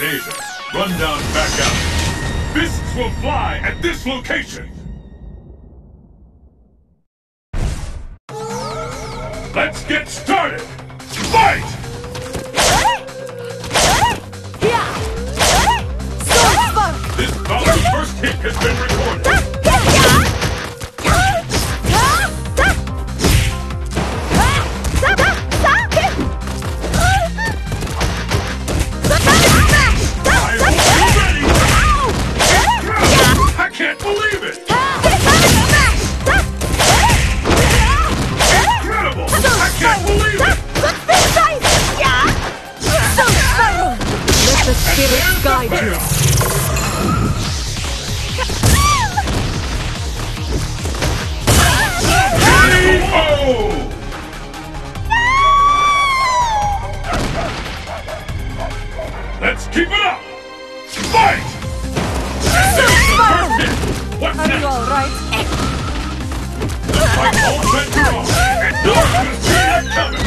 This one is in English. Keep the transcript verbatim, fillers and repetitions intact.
Asia. Rundown back out. Fists will fly at this location. Let's get started! Fight! This bout's first hit has been recorded. I can't believe it! Incredible! I can't believe it! Let the spirits guide you. Oh! Let's keep it up! Fight! And there's the first hit! What's Are next? you alright? The fight all went wrong, and no one can see it coming!